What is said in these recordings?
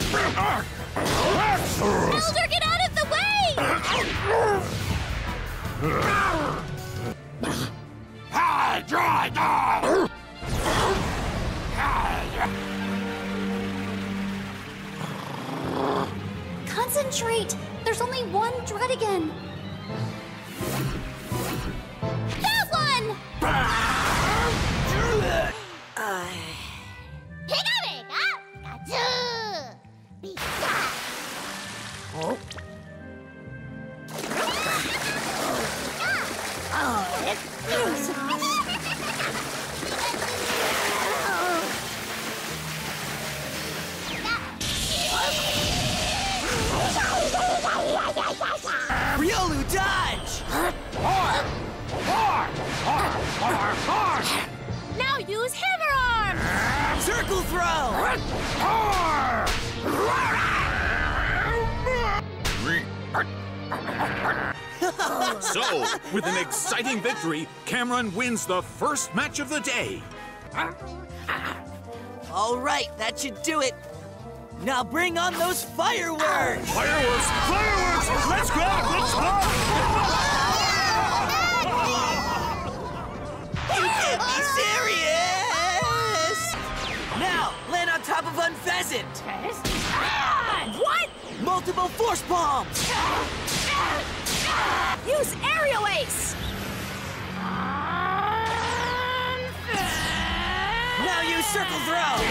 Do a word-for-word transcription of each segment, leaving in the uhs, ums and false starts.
Elder, get out of the way! Concentrate! There's only one Dredigan! That one! Uh... Oh. Riolu, dodge! Now use hammer arm! Circle throw! So, with an exciting victory, Cameron wins the first match of the day. All right, that should do it. Now bring on those fireworks! Fireworks! Fireworks! Let's go! Let's go! You can't be serious! Now, land on top of Unpheasant! What? Multiple force bombs! Use aerial ace! Now use circle throw!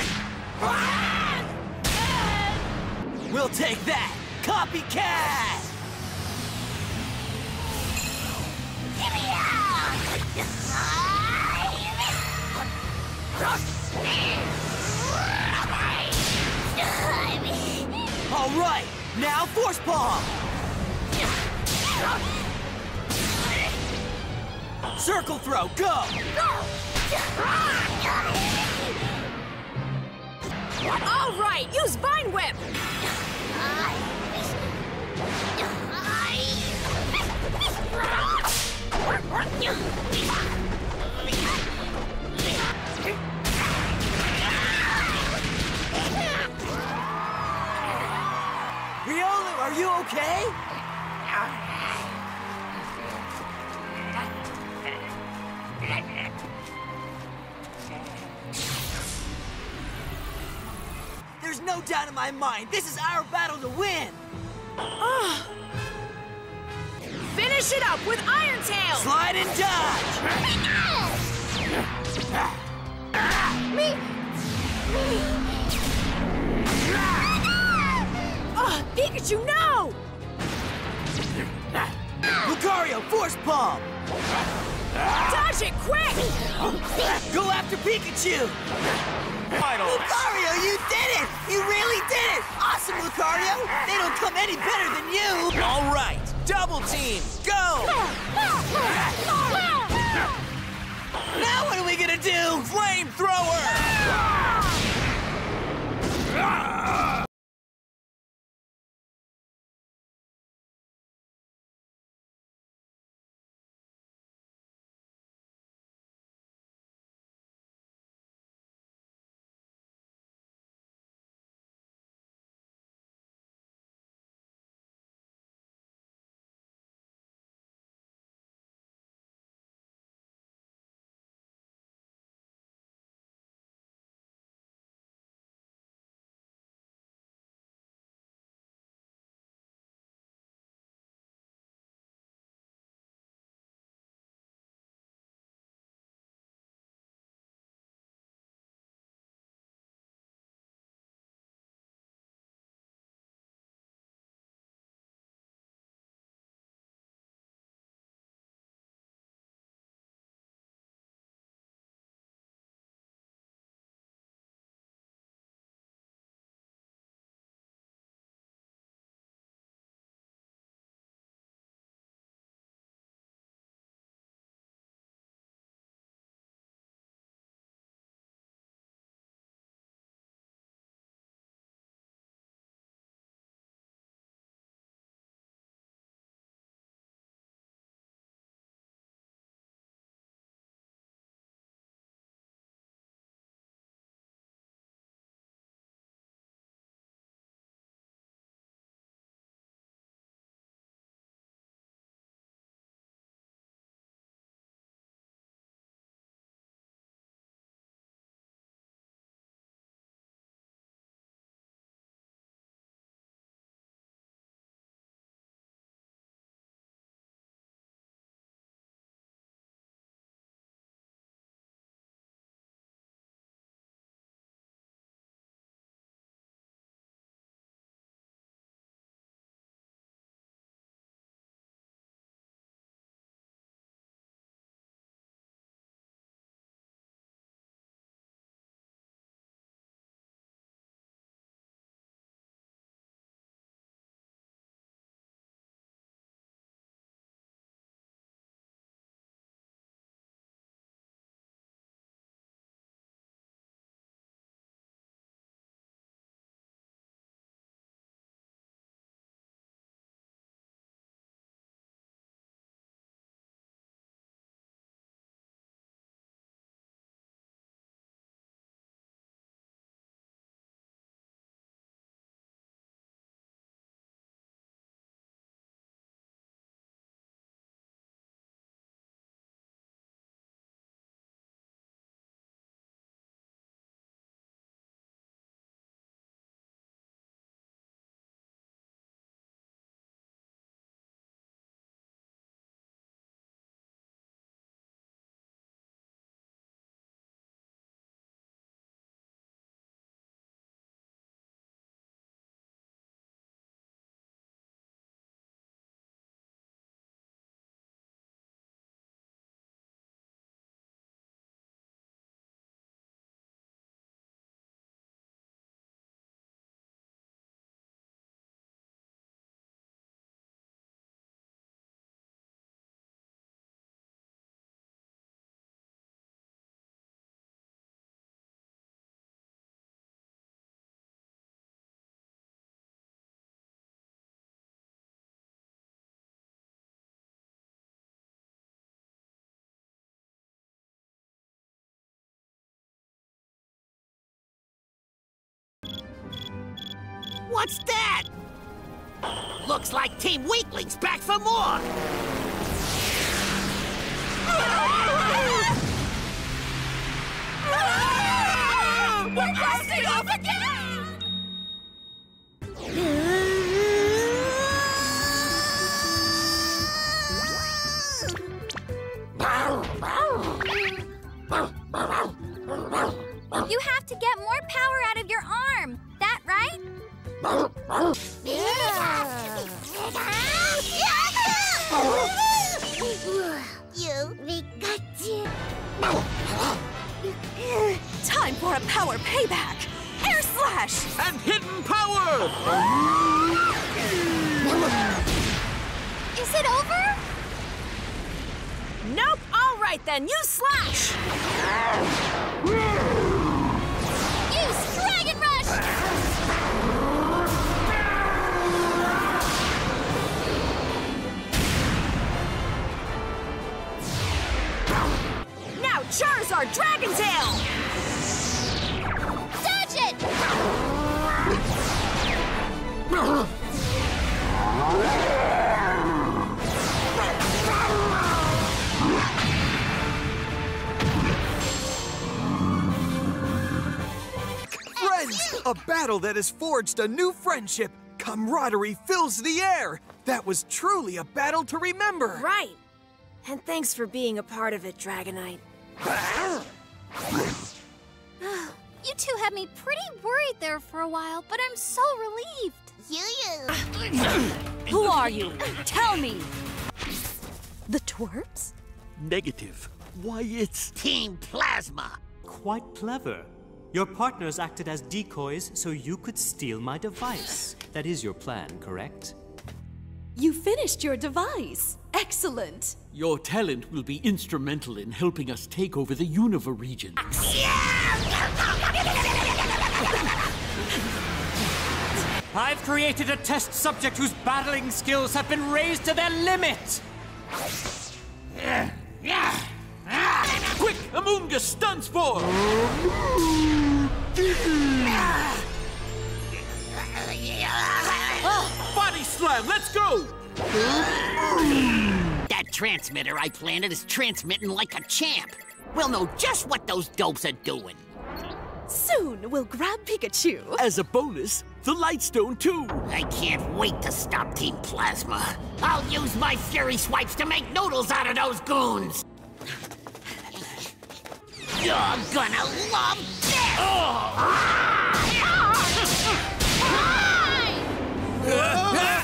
We'll take that! Copycat! All right, now force palm! Circle throw, go! All right, use Vine Whip! Riolu, are you okay? There's no doubt in my mind, this is our battle to win! Finish it up with Iron Tail! Slide and dodge! Me! Oh, Pikachu, no! Lucario, force palm! Dodge it quick! Go after Pikachu! Lucario, you did it! You really did it! Awesome, Lucario! They don't come any better than you! All right, double team, go! Now what are we gonna do? Flamethrower! What's that? Looks like Team Weakling's back for more! We're blasting off again! You have to get more power out of your arm. That right? You, we got you. Time for a power payback! Air slash! And hidden power! Is it over? Nope! All right then, you slash! Use Dragon Rush! Now Charizard Dragon Tail! Dodge it! Friends, a battle that has forged a new friendship. Camaraderie fills the air. That was truly a battle to remember. Right. And thanks for being a part of it, Dragonite. You two had me pretty worried there for a while, but I'm so relieved. You, you. Who are you? Tell me! The twerps? Negative. Why, it's Team Plasma! Quite clever. Your partners acted as decoys so you could steal my device. That is your plan, correct? You finished your device. Excellent. your talent will be instrumental in helping us take over the Unova region. I've created a test subject whose battling skills have been raised to their limit! Quick, Amoonga stun spore! Body slam, let's go! That transmitter I planted is transmitting like a champ. We'll know just what those dopes are doing. Soon we'll grab Pikachu. As a bonus, the Lightstone too! I can't wait to stop Team Plasma. I'll use my Fury Swipes to make noodles out of those goons! You're gonna love this! Oh.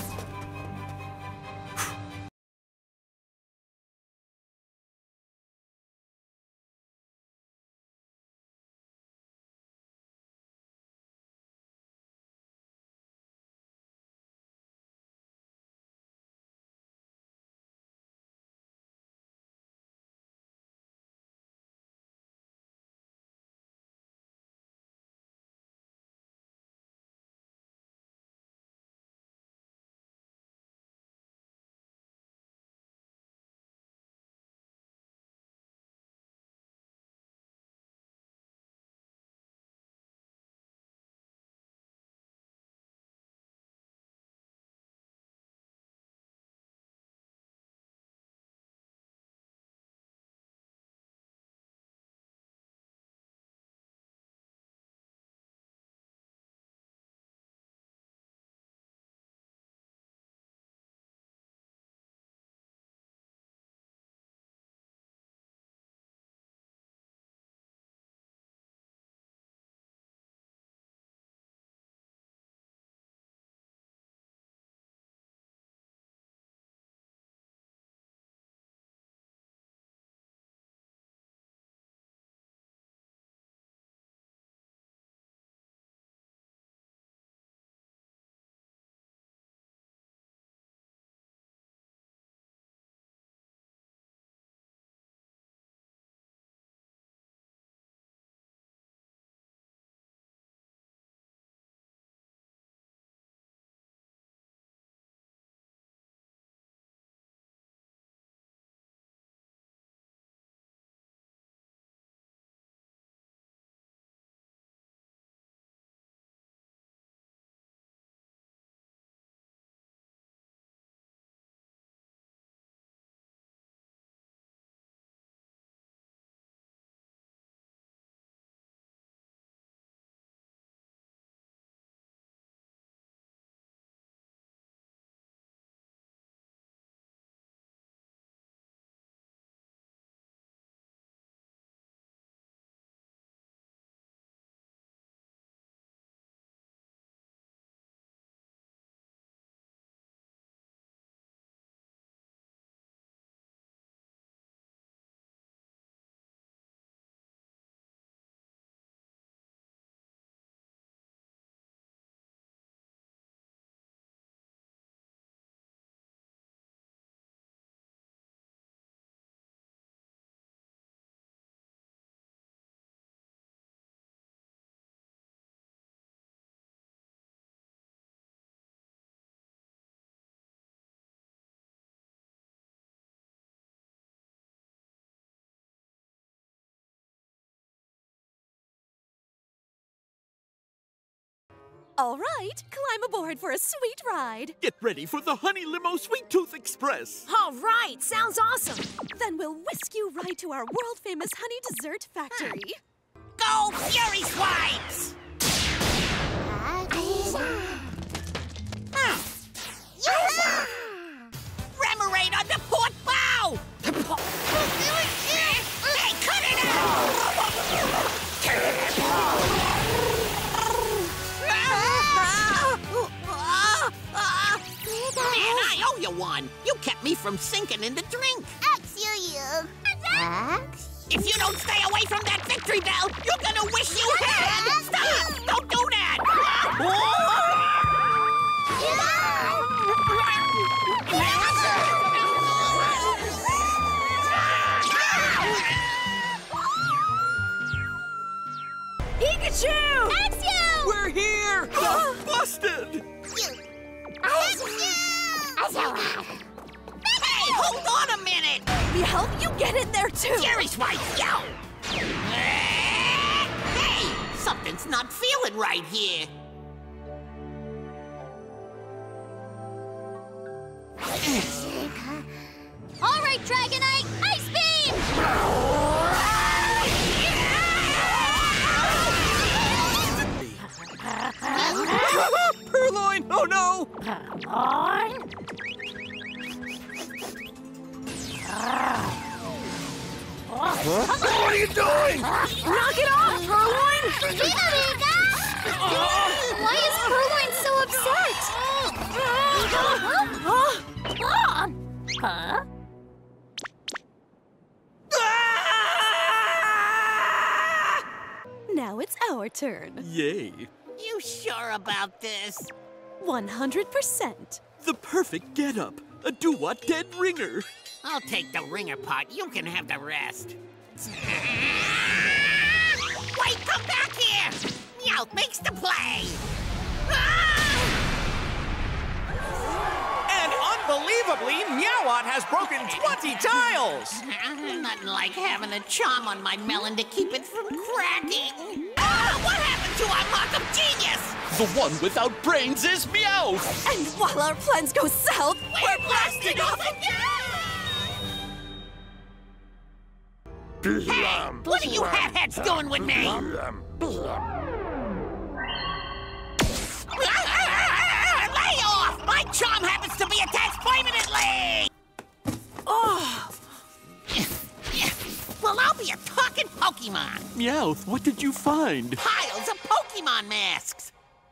All right, climb aboard for a sweet ride. Get ready for the Honey Limo Sweet Tooth Express. All right, sounds awesome. Then we'll whisk you right to our world-famous honey dessert factory. Go, Fury Swipes! Remoraid on the port bow! Hey, cut it out! Man, I owe you one. You kept me from sinking in the drink. Axew. If you don't stay away from that victory bell, you're gonna wish you had. Stop! Don't do that! Pikachu! Axew! We're here! Oh, busted! Hey, hold on a minute! Meowth, you get in there too! Cherish White, yo! Hey, something's not feeling right here. All right, Dragonite, Ice Beam! Purloin! Oh no! What are you doing? Knock it off, Purloin! Why is Purloin so upset? Huh? Now it's our turn. Yay. You sure about this? one hundred percent. The perfect get-up. A do-what dead ringer. I'll take the ringer part. You can have the rest. Wait, come back here! Meowth makes the play! And unbelievably, Meowth has broken twenty tiles! Nothing like having a charm on my melon to keep it from cracking. Ah, what happened to our mark of genius? The one without brains is Meowth! And while our plans go south, We're blasting off again! Hey, what are you hat-hats doing with me? Lay off! My charm happens to be attached permanently! Oh, Well, I'll be a talking Pokemon. Meowth, what did you find? Piles of Pokemon masks.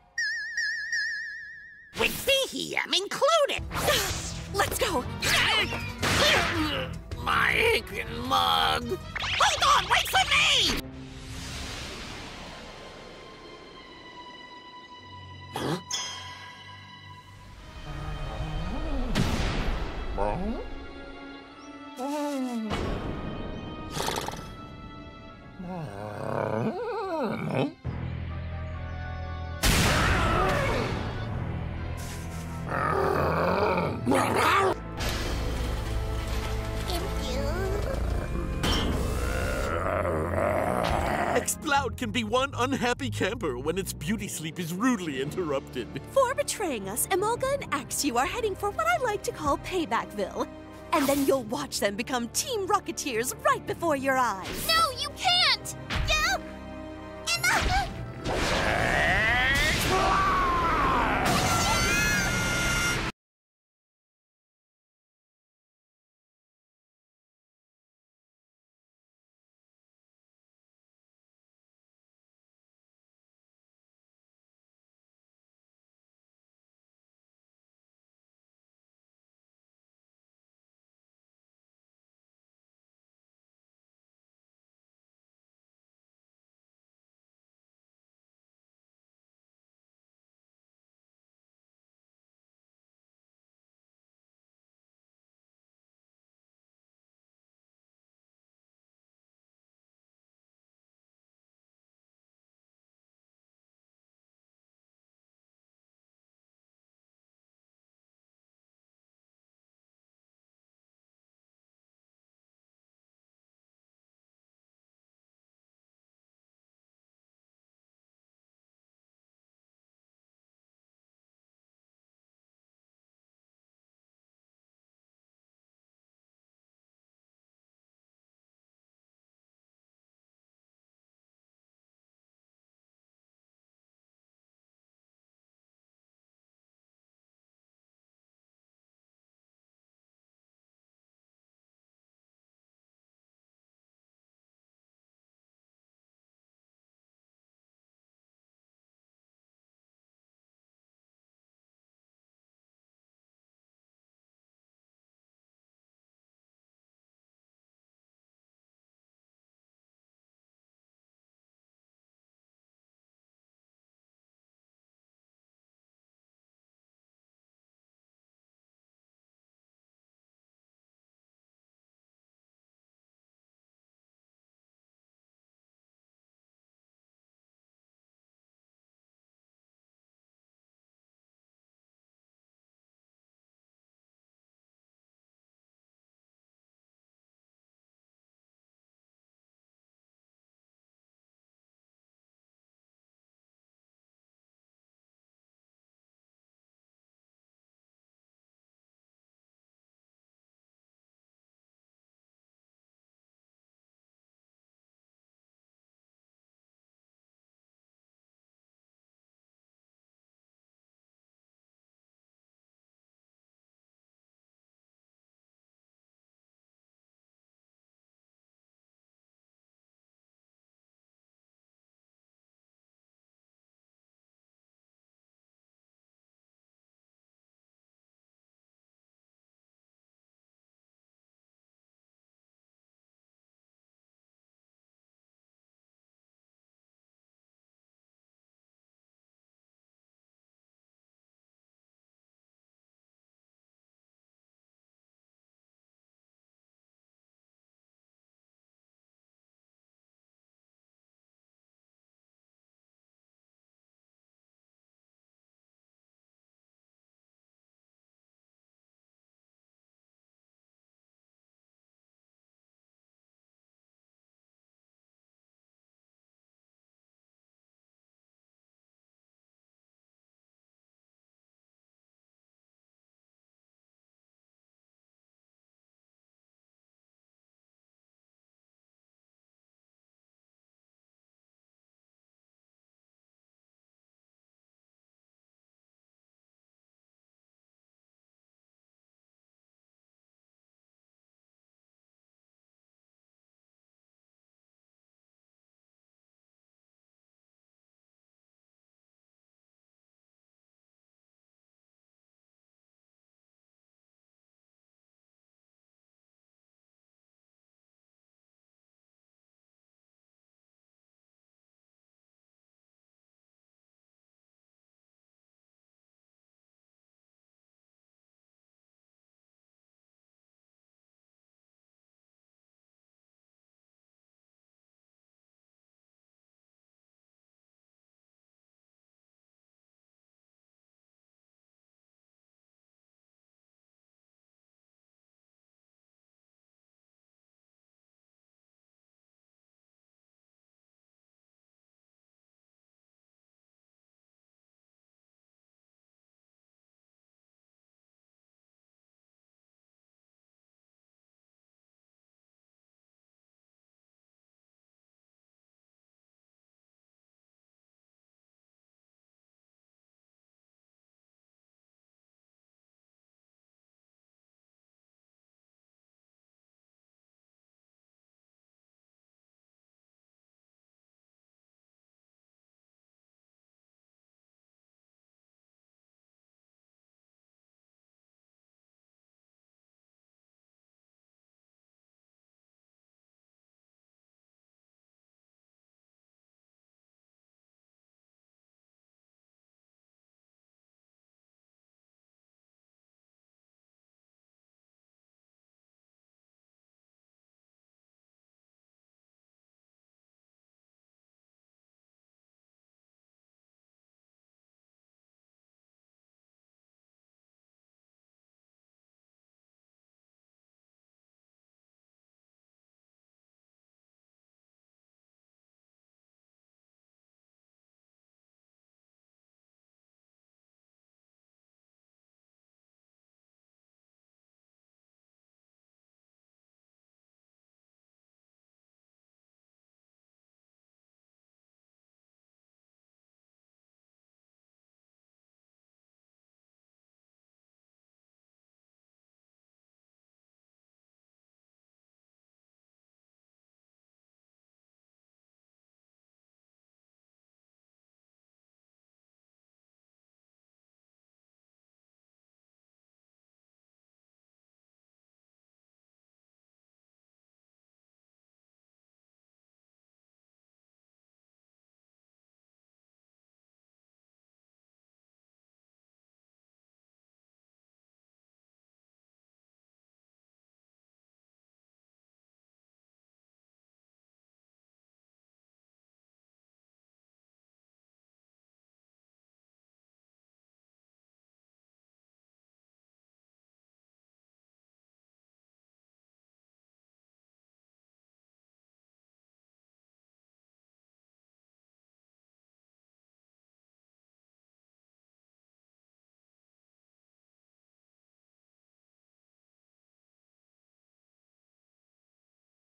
With Behem included. let's go. My aching mug. Hold on, wait for me! Huh? Exploud can be one unhappy camper when its beauty sleep is rudely interrupted. For betraying us, Emolga and Axew are heading for what I like to call Paybackville. And then you'll watch them become Team Rocketeers right before your eyes. No, you can't!